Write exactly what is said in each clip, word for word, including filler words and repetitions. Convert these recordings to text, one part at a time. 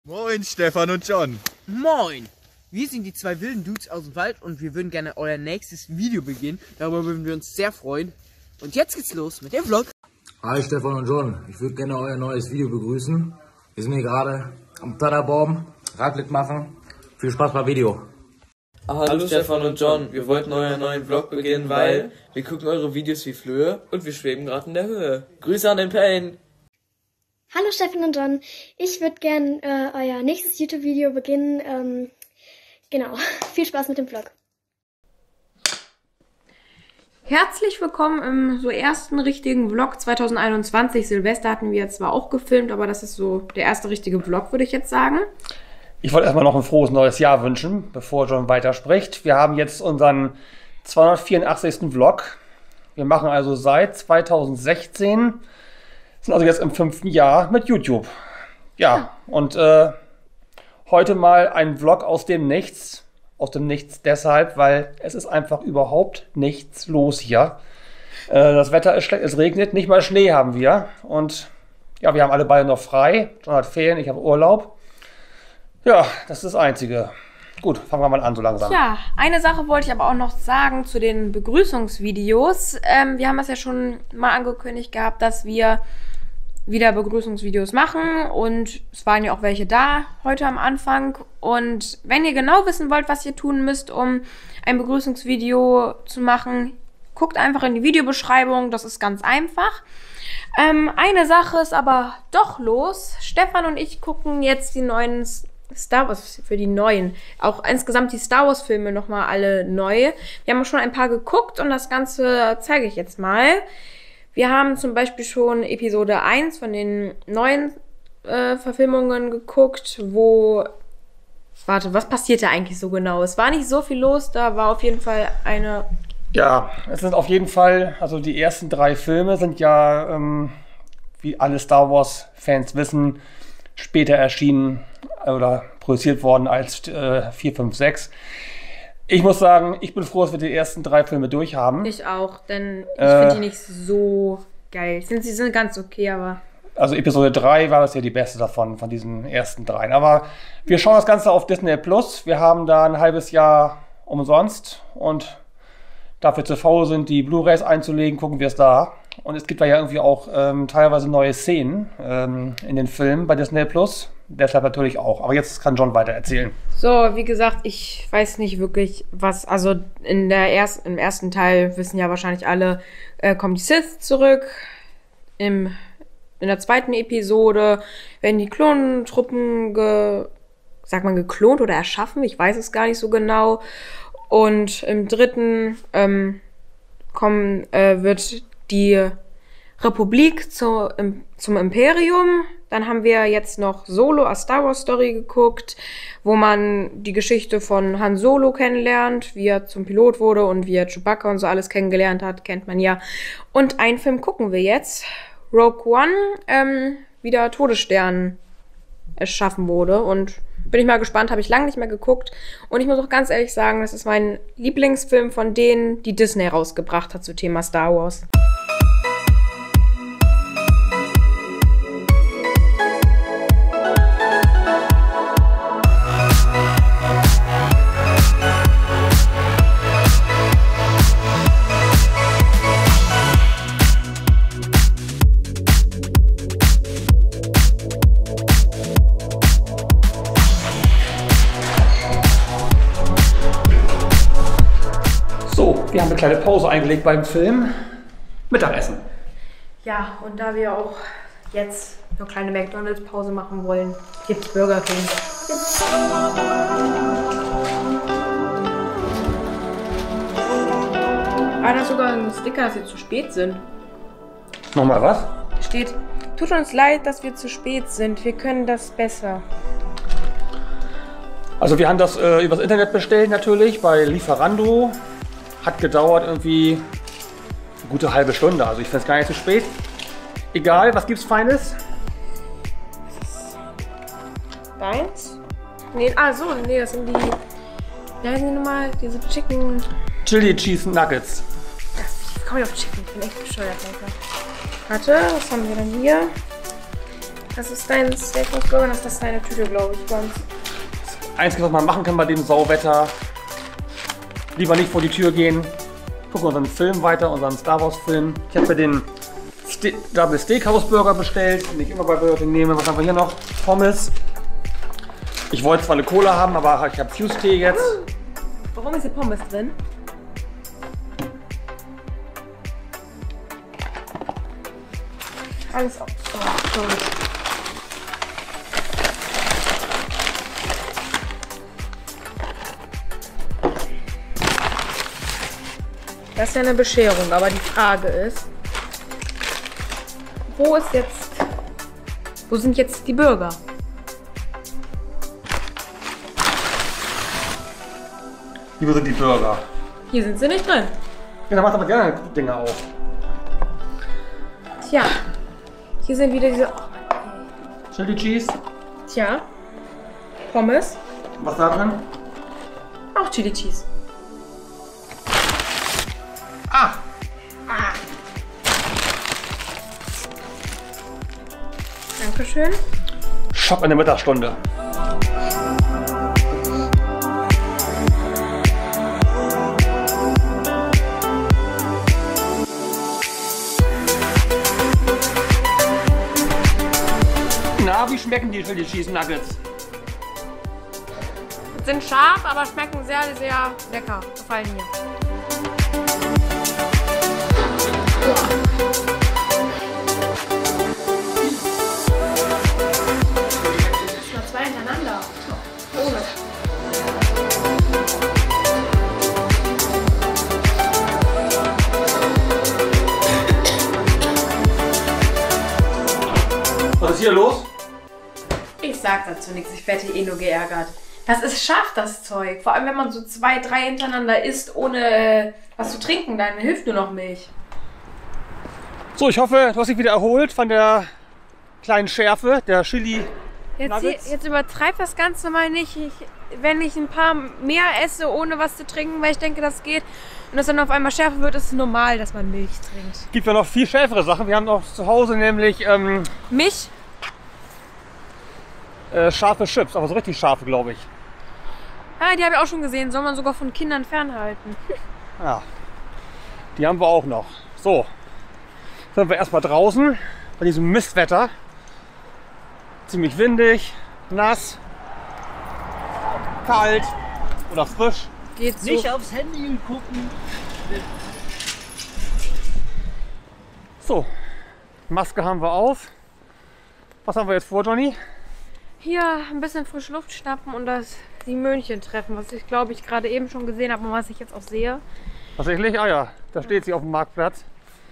Moin Stefan und John. Moin! Wir sind die zwei wilden Dudes aus dem Wald und wir würden gerne euer nächstes Video beginnen. Darüber würden wir uns sehr freuen. Und jetzt geht's los mit dem Vlog. Hi Stefan und John, ich würde gerne euer neues Video begrüßen. Wir sind hier gerade am Paderborn, Radblick machen. Viel Spaß beim Video. Hallo, Hallo Stefan und John, wir wollten euren neuen Vlog beginnen, weil wir gucken eure Videos wie Flöhe und wir schweben gerade in der Höhe. Grüße an den Pain! Hallo Stefan und John, ich würde gern äh, euer nächstes YouTube-Video beginnen. Ähm, genau, viel Spaß mit dem Vlog. Herzlich willkommen im so ersten richtigen Vlog zwanzig einundzwanzig. Silvester hatten wir zwar auch gefilmt, aber das ist so der erste richtige Vlog, würde ich jetzt sagen. Ich wollte erstmal noch ein frohes neues Jahr wünschen, bevor John weiterspricht. Wir haben jetzt unseren zweihundertvierundachtzigsten Vlog. Wir machen also seit zweitausendsechzehn, sind also jetzt im fünften Jahr mit YouTube. Ja, ja. und äh, heute mal ein Vlog aus dem Nichts. Aus dem Nichts deshalb, weil es ist einfach überhaupt nichts los hier. Äh, das Wetter ist schlecht, es regnet, nicht mal Schnee haben wir. Und ja, wir haben alle beide noch frei. John hat Ferien, ich habe Urlaub. Ja, das ist das Einzige. Gut, fangen wir mal an so langsam. Ja, eine Sache wollte ich aber auch noch sagen zu den Begrüßungsvideos. Ähm, wir haben es ja schon mal angekündigt gehabt, dass wir wieder Begrüßungsvideos machen und es waren ja auch welche da heute am Anfang. Und wenn ihr genau wissen wollt, was ihr tun müsst, um ein Begrüßungsvideo zu machen, guckt einfach in die Videobeschreibung, das ist ganz einfach. Ähm, eine Sache ist aber doch los. Stefan und ich gucken jetzt die neuen Star Wars, für die neuen, auch insgesamt die Star Wars Filme nochmal alle neu. Wir haben schon ein paar geguckt und das Ganze zeige ich jetzt mal. Wir haben zum Beispiel schon Episode eins von den neuen äh, Verfilmungen geguckt, wo, warte, was passierte eigentlich so genau? Es war nicht so viel los, da war auf jeden Fall eine... Ja, es sind auf jeden Fall, also die ersten drei Filme sind ja, ähm, wie alle Star Wars Fans wissen, später erschienen oder produziert worden als äh, vier, fünf, sechs. Ich muss sagen, ich bin froh, dass wir die ersten drei Filme durch haben. Ich auch, denn ich äh, finde die nicht so geil. Sie sind ganz okay, aber... Also Episode drei war das ja die beste davon, von diesen ersten dreien. Aber wir schauen das Ganze auf Disney Plus. Wir haben da ein halbes Jahr umsonst und dafür zu faul sind, die Blu-rays einzulegen, gucken wir es da. Und es gibt da ja irgendwie auch ähm, teilweise neue Szenen ähm, in den Filmen bei Disney Plus. Deshalb natürlich auch. Aber jetzt kann John weiter erzählen. So, wie gesagt, ich weiß nicht wirklich, was... Also in der erst, im ersten Teil wissen ja wahrscheinlich alle, äh, kommen die Sith zurück. Im, in der zweiten Episode werden die Klonentruppen, ge, sagt man geklont oder erschaffen? Ich weiß es gar nicht so genau. Und im dritten ähm, kommen, äh, wird die Republik zu, im, zum Imperium. Dann haben wir jetzt noch Solo, a Star Wars Story geguckt, wo man die Geschichte von Han Solo kennenlernt, wie er zum Pilot wurde und wie er Chewbacca und so alles kennengelernt hat, kennt man ja. Und einen Film gucken wir jetzt, Rogue One, ähm, wie der Todesstern erschaffen wurde. Und bin ich mal gespannt, habe ich lange nicht mehr geguckt. Und ich muss auch ganz ehrlich sagen, das ist mein Lieblingsfilm von denen, die Disney rausgebracht hat zu Thema Star Wars. Wir haben eine kleine Pause eingelegt beim Film. Mittagessen. Ja, und da wir auch jetzt eine kleine McDonalds-Pause machen wollen, gibt's Burger King. Ah, da ist sogar ein Sticker, dass wir zu spät sind. Nochmal was? Steht, tut uns leid, dass wir zu spät sind. Wir können das besser. Also wir haben das äh, übers Internet bestellt natürlich, bei Lieferando. Hat gedauert irgendwie eine gute halbe Stunde, also ich finde es gar nicht zu spät. Egal, was gibt's Feines? Deins? Nee, ah so, nee, das sind die, wie heißen die nochmal, diese Chicken... Chili Cheese Nuggets. Das, ich komme nicht auf Chicken, ich bin echt bescheuert, Alter. Warte, was haben wir denn hier? Das ist dein Steakhouse-Burger, das ist deine Tüte, glaube ich, ganz. Das Einzige, was man machen kann bei dem Sauwetter, lieber nicht vor die Tür gehen. Gucken unseren Film weiter, unseren Star Wars Film. Ich habe mir den Ste Double Steakhouse Burger bestellt, den ich immer bei Burger King nehme. Was haben wir hier noch? Pommes. Ich wollte zwar eine Cola haben, aber ich habe Fuse Tee jetzt. Warum ist hier Pommes drin? Alles auf. Oh, sorry. Das ist ja eine Bescherung, aber die Frage ist, wo ist jetzt, wo sind jetzt die Burger? Hier sind die Burger. Hier sind sie nicht drin. Ja, dann macht aber gerne Dinge auf. Tja, hier sind wieder diese, Chili Cheese. tja, Pommes, Was da drin? auch Chili Cheese. Ah! Dankeschön. Shop in der Mittagsstunde. Na, wie schmecken die Chili Cheese Nuggets? Sind scharf, aber schmecken sehr, sehr lecker. Gefallen mir. Mal zwei hintereinander. Ohne. Was ist hier los? Ich sag dazu nichts, ich werde hier eh nur geärgert. Das ist scharf, das Zeug. Vor allem, wenn man so zwei, drei hintereinander isst, ohne äh, was zu trinken, dann hilft nur noch Milch. So, ich hoffe, du hast dich wieder erholt von der kleinen Schärfe, der Chili. Jetzt, jetzt übertreib das Ganze mal nicht. Ich, wenn ich ein paar mehr esse, ohne was zu trinken, weil ich denke, das geht, und das dann auf einmal schärfer wird, ist es normal, dass man Milch trinkt. Gibt ja noch viel schärfere Sachen. Wir haben noch zu Hause nämlich ähm, Mich? äh, scharfe Chips, aber so richtig scharfe, glaube ich. Ah, die habe ich auch schon gesehen. Soll man sogar von Kindern fernhalten. Ja, die haben wir auch noch. So, sind wir erstmal draußen bei diesem Mistwetter. Ziemlich windig, nass, kalt oder frisch. Geht so. Nicht aufs Handy gucken. So, Maske haben wir auf. Was haben wir jetzt vor, Johnny? Hier ein bisschen frische Luft schnappen und das, die Möhnchen treffen, was ich glaube ich gerade eben schon gesehen habe und was ich jetzt auch sehe. Tatsächlich? Ah ja, da steht sie auf dem Marktplatz.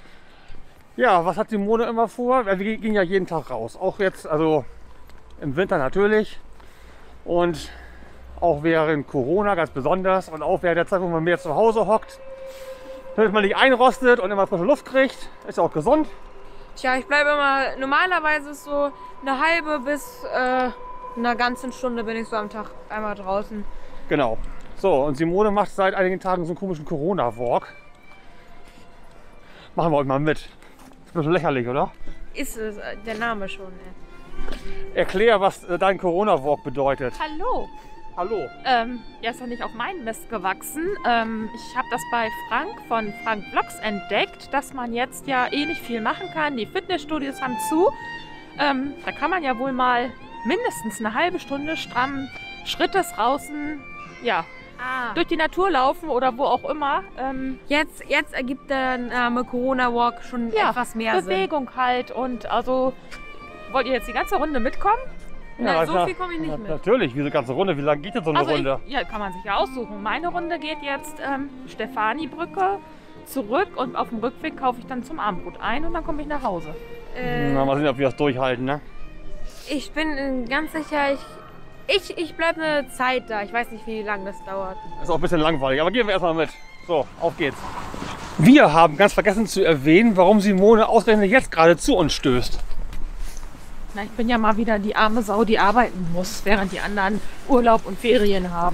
Ja, was hat Simone immer vor? Wir gehen ja jeden Tag raus. Auch jetzt, also im Winter natürlich. Und auch während Corona ganz besonders. Und auch während der Zeit, wo man mehr zu Hause hockt. Damit man nicht einrostet und immer frische Luft kriegt. Ist ja auch gesund. Tja, ich bleibe immer, normalerweise ist so eine halbe bis äh, einer ganzen Stunde bin ich so am Tag einmal draußen. Genau. So, und Simone macht seit einigen Tagen so einen komischen Corona-Walk. Machen wir euch mal mit. Ist ein bisschen lächerlich, oder? Ist es, äh, der Name schon. Ey. Erklär, was äh, dein Corona-Walk bedeutet. Hallo. Hallo. Ähm, ja, ist ja nicht auf meinen Mist gewachsen. Ähm, ich habe das bei Frank von Frank Vlogs entdeckt, dass man jetzt ja eh nicht viel machen kann. Die Fitnessstudios haben zu. Ähm, da kann man ja wohl mal mindestens eine halbe Stunde stramm Schrittes draußen, ja, Ah. durch die Natur laufen oder wo auch immer. Ähm, Jetzt, jetzt ergibt der Name Corona Walk schon ja, etwas mehr Sinn. Bewegung halt. Und also, wollt ihr jetzt die ganze Runde mitkommen? Na, so na, viel komme ich nicht na, mit. Natürlich, wie eine ganze Runde. Wie lange geht denn so eine Also Runde? ich, ja, kann man sich ja aussuchen. Meine Runde geht jetzt ähm, Stefani-Brücke zurück und auf dem Rückweg kaufe ich dann zum Abendbrot ein und dann komme ich nach Hause. Äh, Na, mal sehen, ob wir das durchhalten, ne? ich bin äh, ganz sicher, ich, ich, ich bleibe eine Zeit da. Ich weiß nicht, wie lange das dauert. Ist auch ein bisschen langweilig, aber gehen wir erstmal mit. So, auf geht's. Wir haben ganz vergessen zu erwähnen, warum Simone ausgerechnet jetzt gerade zu uns stößt. Na, ich bin ja mal wieder die arme Sau, die arbeiten muss, während die anderen Urlaub und Ferien haben.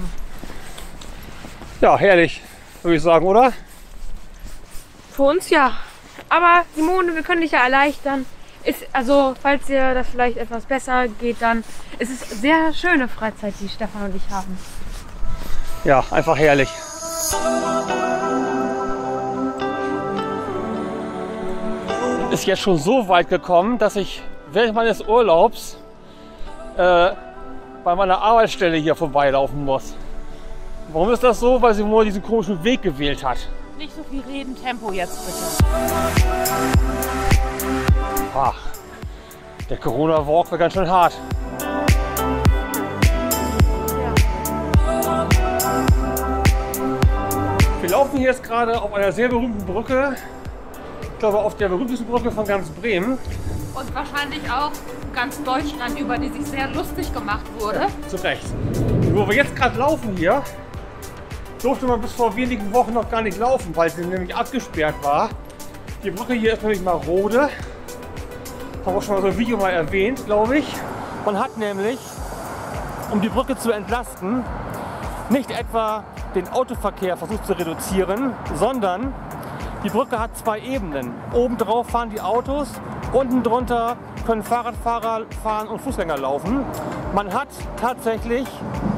Ja, herrlich, würde ich sagen, oder? Für uns ja. Aber Simone, wir können dich ja erleichtern. ist, also falls ihr das vielleicht etwas besser geht, dann ist es sehr schöne Freizeit, die Stefan und ich haben. Ja, einfach herrlich. Ist jetzt schon so weit gekommen, dass ich während meines Urlaubs äh, bei meiner Arbeitsstelle hier vorbeilaufen muss. Warum ist das so? Weil sie nur diesen komischen Weg gewählt hat. Nicht so viel reden, Tempo jetzt bitte. Ach, der Corona-Walk war ganz schön hart. Wir laufen hier jetzt gerade auf einer sehr berühmten Brücke. Ich glaube, auf der berühmtesten Brücke von ganz Bremen. Und wahrscheinlich auch ganz Deutschland, über die sich sehr lustig gemacht wurde. Zu Recht. Wo wir jetzt gerade laufen hier, durfte man bis vor wenigen Wochen noch gar nicht laufen, weil sie nämlich abgesperrt war. Die Brücke hier ist nämlich marode. Haben wir auch schon mal so ein Video mal erwähnt, glaube ich. Man hat nämlich, um die Brücke zu entlasten, nicht etwa den Autoverkehr versucht zu reduzieren, sondern die Brücke hat zwei Ebenen. Oben drauf fahren die Autos, unten drunter können Fahrradfahrer fahren und Fußgänger laufen. Man hat tatsächlich,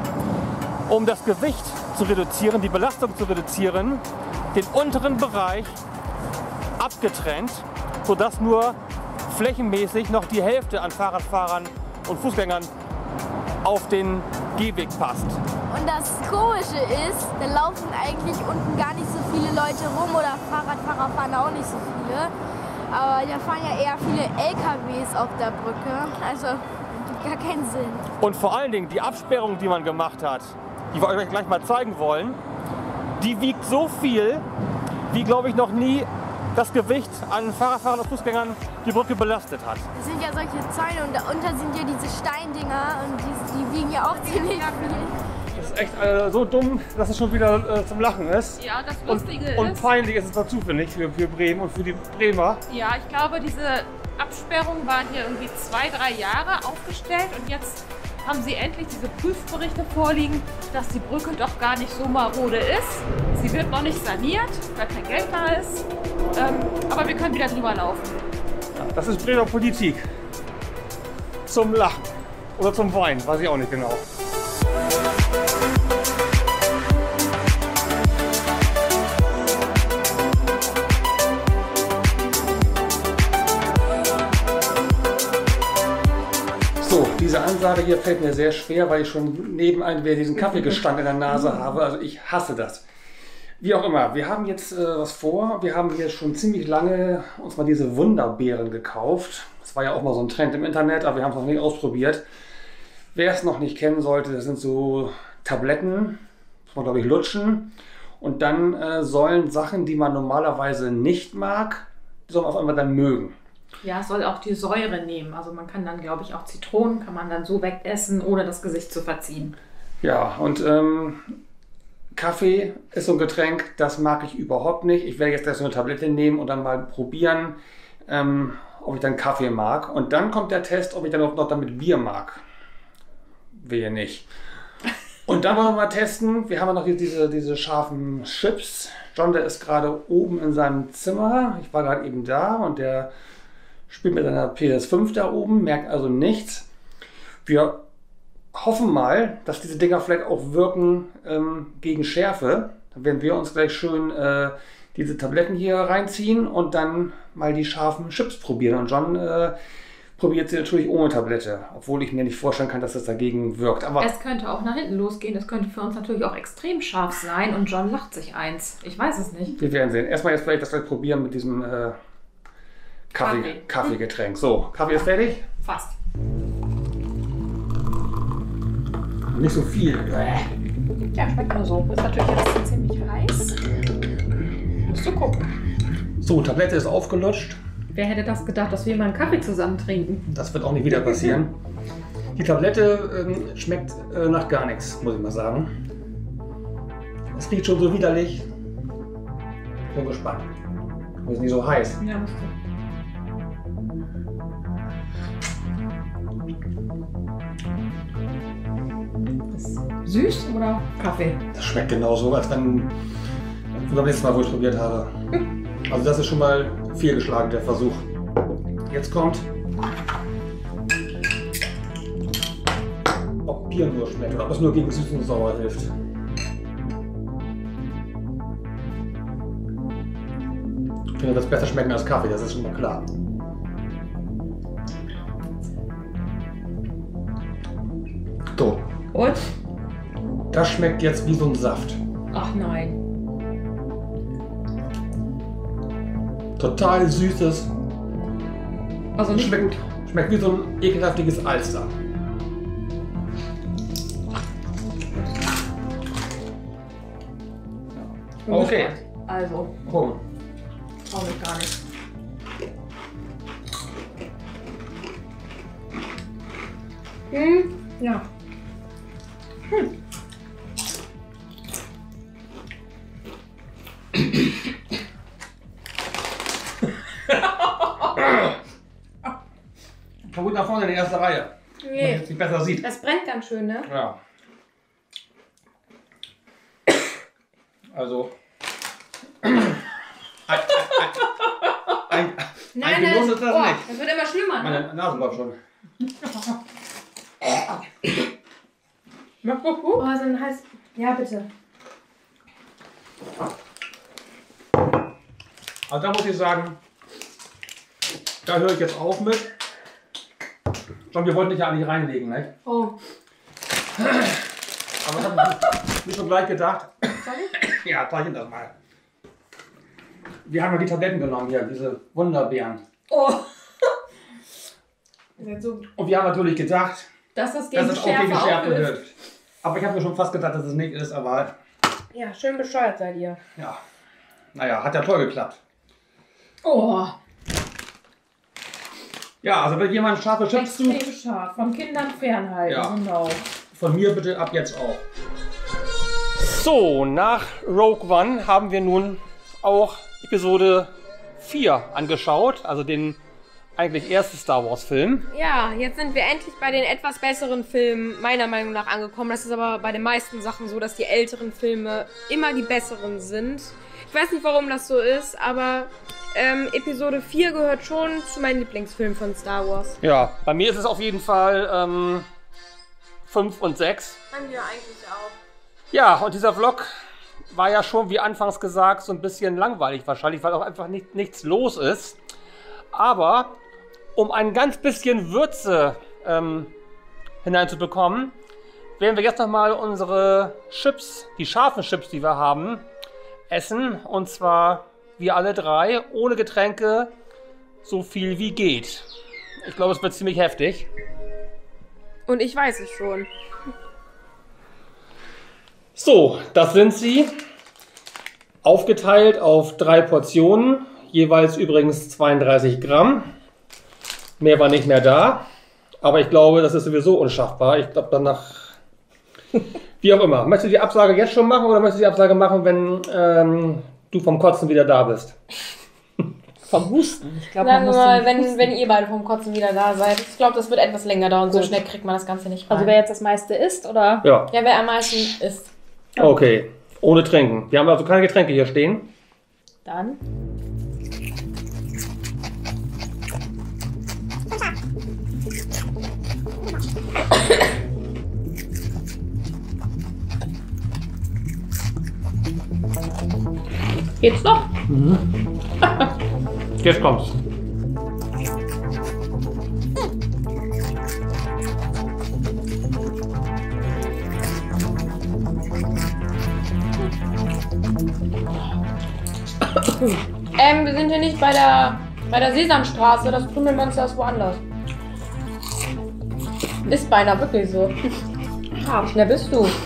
um das Gewicht zu reduzieren, die Belastung zu reduzieren, den unteren Bereich abgetrennt, sodass nur flächenmäßig noch die Hälfte an Fahrradfahrern und Fußgängern auf den Gehweg passt. Und das Komische ist, da laufen eigentlich unten gar nicht so viele Leute rum oder Fahrradfahrer fahren auch nicht so viele. Aber da fahren ja eher viele L K Ws auf der Brücke, also gar keinen Sinn. Und vor allen Dingen die Absperrung, die man gemacht hat, die wir euch gleich mal zeigen wollen, die wiegt so viel, wie glaube ich noch nie das Gewicht an Fahrradfahrern und Fußgängern die Brücke belastet hat. Das sind ja solche Zäune und darunter sind ja diese Steindinger und die, die wiegen ja auch ziemlich viel. Das ist echt äh, so dumm, dass es schon wieder äh, zum Lachen ist. Ja, das Lustige und, ist... Und peinlich ist es dazu, finde ich, für, für Bremen und für die Bremer. Ja, ich glaube, diese Absperrungen waren hier irgendwie zwei, drei Jahre aufgestellt und jetzt haben sie endlich diese Prüfberichte vorliegen, dass die Brücke doch gar nicht so marode ist. Sie wird noch nicht saniert, weil kein Geld da ist. Ähm, aber wir können wieder drüber laufen. Das ist Bremer Politik. Zum Lachen. Oder zum Weinen, weiß ich auch nicht genau. So, diese Ansage hier fällt mir sehr schwer, weil ich schon nebenan diesen Kaffeegestank in der Nase habe. Also ich hasse das. Wie auch immer, wir haben jetzt äh, was vor. Wir haben hier schon ziemlich lange uns mal diese Wunderbeeren gekauft. Das war ja auch mal so ein Trend im Internet, aber wir haben es noch nicht ausprobiert. Wer es noch nicht kennen sollte, das sind so Tabletten, muss man glaube ich lutschen. Und dann äh, sollen Sachen, die man normalerweise nicht mag, die soll man auf einmal dann mögen. Ja, es soll auch die Säure nehmen. Also man kann dann, glaube ich, auch Zitronen kann man dann so wegessen, ohne das Gesicht zu verziehen. Ja, und ähm, Kaffee ist so ein Getränk, das mag ich überhaupt nicht. Ich werde jetzt gleich so eine Tablette nehmen und dann mal probieren, ähm, ob ich dann Kaffee mag. Und dann kommt der Test, ob ich dann auch noch damit Bier mag. Wehe nicht. Und dann wollen wir mal testen. Wir haben ja noch diese, diese scharfen Chips. John, der ist gerade oben in seinem Zimmer. Ich war gerade eben da und der spielt mit seiner P S fünf da oben, merkt also nichts. Wir hoffen mal, dass diese Dinger vielleicht auch wirken ähm, gegen Schärfe. Dann werden wir uns gleich schön äh, diese Tabletten hier reinziehen und dann mal die scharfen Chips probieren. Und John äh, probiert sie natürlich ohne Tablette, obwohl ich mir nicht vorstellen kann, dass das dagegen wirkt. Aber es könnte auch nach hinten losgehen. Das könnte für uns natürlich auch extrem scharf sein und John lacht sich eins. Ich weiß es nicht. Wir werden sehen. Erstmal jetzt vielleicht das vielleicht probieren mit diesem äh, Kaffee, Kaffee. Kaffeegetränk. So, Kaffee ist fertig? Fast. Nicht so viel. Ja, schmeckt nur so. Ist natürlich jetzt ziemlich heiß. Musst du gucken. So, Tablette ist aufgelutscht. Wer hätte das gedacht, dass wir mal einen Kaffee zusammen trinken? Das wird auch nicht wieder passieren. Die Tablette ähm, schmeckt äh, nach gar nichts, muss ich mal sagen. Es riecht schon so widerlich. Ich bin gespannt. Aber ist nicht so heiß. Ja, musst du. Süß oder Kaffee? Das schmeckt genauso, als wenn beim letzten Mal, wo ich es probiert habe. Also das ist schon mal fehlgeschlagen, der Versuch. Jetzt kommt dir nur schmeckt oder ob es nur gegen süß und sauer hilft. Ich finde, das besser schmecken als Kaffee, das ist schon mal klar. So. Und? Das schmeckt jetzt wie so ein Saft. Ach nein. Total süßes. Also nicht schmeckt, gut. Schmeckt wie so ein ekelhaftiges Alster. Bin Okay. gespannt. Also, Oh. trau mich gar nicht. Hm, ja. Hm. Komm gut nach vorne in die erste Reihe. Wenn man Nee, jetzt nicht besser sieht. das brennt ganz schön, ne? Ja. Also. Ein, ein, ein, Nein, ein nein, Genuss ist das oh, nicht. das wird immer schlimmer, ne? Meine Nase läuft schon. Mach guck, guck. Oh, so ein heiß. Ja, bitte. Also da muss ich sagen, da höre ich jetzt auf mit. Schon, wir wollten dich ja eigentlich reinlegen, ne? Oh. Aber das habe ich mir schon gleich gedacht. Ja, zeichne das mal. Wir haben ja die Tabletten genommen hier, diese Wunderbeeren. Oh. So, Und wir haben natürlich gedacht, dass das gegen dass es auch gegen Schärfe Schärfe aufhilft. hilft. Aber ich habe mir schon fast gedacht, dass es nicht ist, aber Ja, schön bescheuert seid ihr. ja. Naja, hat ja toll geklappt. Oh. Ja, also wenn jemand scharfe Chips Extrem sucht, scharf. Von Kindern fernhalten. Ja. Genau. von mir bitte ab jetzt auch. So, nach Rogue One haben wir nun auch Episode vier angeschaut, also den eigentlich ersten Star Wars Film. Ja, jetzt sind wir endlich bei den etwas besseren Filmen meiner Meinung nach angekommen. Das ist aber bei den meisten Sachen so, dass die älteren Filme immer die besseren sind. Ich weiß nicht, warum das so ist, aber ähm, Episode vier gehört schon zu meinen Lieblingsfilmen von Star Wars. Ja, bei mir ist es auf jeden Fall ähm, fünf und sechs. Bei mir eigentlich auch. Ja, und dieser Vlog war ja schon, wie anfangs gesagt, so ein bisschen langweilig wahrscheinlich, weil auch einfach nicht, nichts los ist. Aber um ein ganz bisschen Würze ähm, hineinzubekommen, werden wir jetzt nochmal unsere Chips, die scharfen Chips, die wir haben, essen. Und zwar wir alle drei, ohne Getränke, so viel wie geht. Ich glaube, es wird ziemlich heftig. Und ich weiß es schon. So, das sind sie. Aufgeteilt auf drei Portionen, jeweils übrigens zweiunddreißig Gramm. Mehr war nicht mehr da. Aber ich glaube, das ist sowieso unschaffbar. Ich glaube danach... Wie auch immer. Möchtest du die Absage jetzt schon machen oder möchtest du die Absage machen, wenn ähm, du vom Kotzen wieder da bist? Vom Husten. Ich glaube, Sagen wir mal, wenn, wenn ihr beide vom Kotzen wieder da seid. Ich glaube, das wird etwas länger dauern. So Gut. schnell kriegt man das Ganze nicht rein. Also wer jetzt das meiste isst, oder? Ja. Ja, wer am meisten isst. Okay. Ohne Trinken. Wir haben also keine Getränke hier stehen. Dann. Geht's noch? Jetzt kommt's. Ähm, wir sind hier nicht bei der, bei der Sesamstraße. Das Krümelmonster ist woanders. Ist beinahe wirklich so. Ah, wie schnell bist du?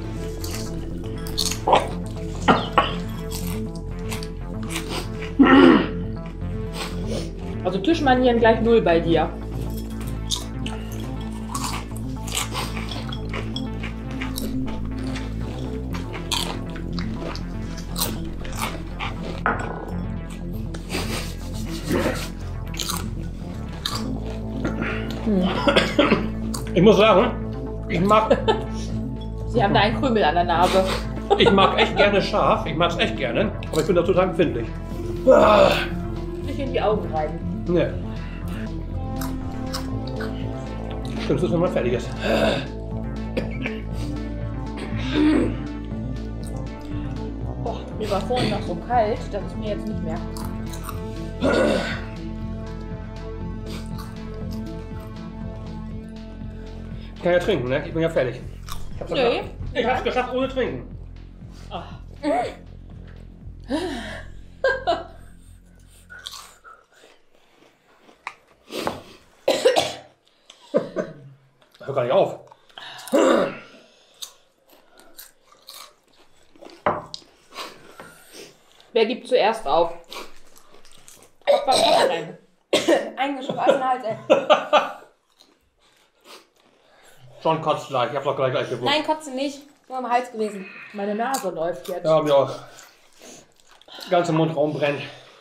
Also Tischmanieren gleich null bei dir. Ich muss sagen, ich mag, Sie haben da einen Krümel an der Nase. ich mag echt gerne scharf. Ich mag es echt gerne. Aber ich bin da total empfindlich. Nicht in die Augen reiben. Ne. Schlimmste ist, wenn man fertig ist. Die war vorhin noch so kalt, das ist mir jetzt nicht mehr. Ich kann ja trinken, ne? Ich bin ja fertig. Ich hab's, Nee. geschafft. Ich hab's geschafft ohne Trinken. Ach. Hör gar nicht auf. Wer gibt zuerst auf? Was kommt denn? Eingeschlossen Hals, ey. John kotzt gleich, ich hab's doch gleich gleich gewusst. Nein, kotze nicht. Nur am Hals gewesen. Meine Nase läuft jetzt. Ja, mir auch. Der ganze Mundraum brennt.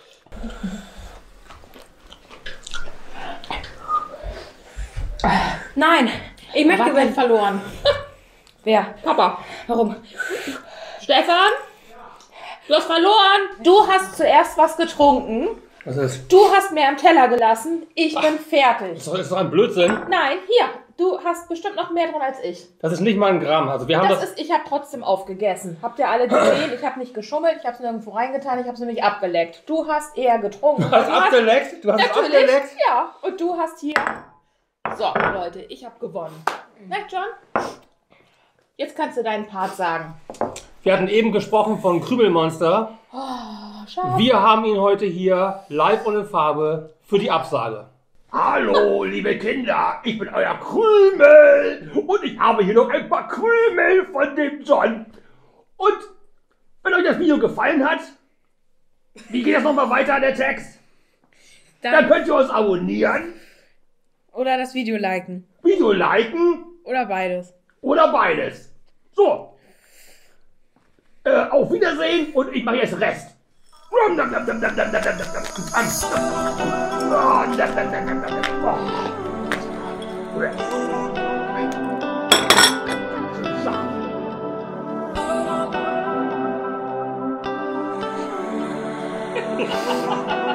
Nein, ich möchte Wer hat denn gewinnen. verloren? Wer? Papa. Warum? Stefan? Du hast verloren. Du hast zuerst was getrunken. Was ist? Du hast mir am Teller gelassen. Ich bin fertig. Das ist doch- ist doch ein Blödsinn. Nein, hier. Du hast bestimmt noch mehr drin als ich. Das ist nicht mal ein Gramm. Also wir haben Das das. ist, ich habe trotzdem aufgegessen. Habt ihr alle gesehen? Ich habe nicht geschummelt. Ich habe es nirgendwo reingetan. Ich habe es nämlich abgeleckt. Du hast eher getrunken. Du hast abgeleckt? Du hast es Natürlich. abgeleckt? Ja. Und du hast hier. So, Leute, ich habe gewonnen. Ne, John? Jetzt kannst du deinen Part sagen. Wir hatten eben gesprochen von Krümelmonster. Oh, schade. Wir haben ihn heute hier live und in Farbe für die Absage. Hallo, liebe Kinder, ich bin euer Krümel und ich habe hier noch ein paar Krümel von dem John. Und wenn euch das Video gefallen hat, wie geht das nochmal weiter, der Text? Dann, Dann könnt ihr uns abonnieren, Oder das Video liken. Video liken Oder beides. oder beides. So, äh, auf Wiedersehen und ich mache jetzt Rest. Oh.